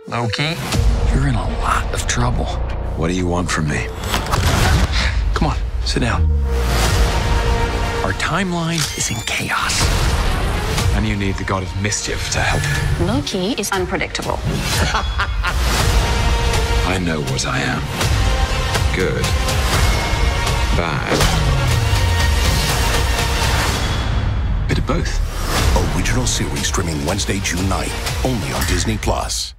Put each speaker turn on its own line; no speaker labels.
Loki, you're in a lot of trouble.
What do you want from me?
Come on, sit down. Our timeline is in chaos.
And you need the god of mischief to help.
Loki is unpredictable.
I know what I am. Good. Bad. Bit of both.
Original series streaming Wednesday, June 9th, only on Disney+.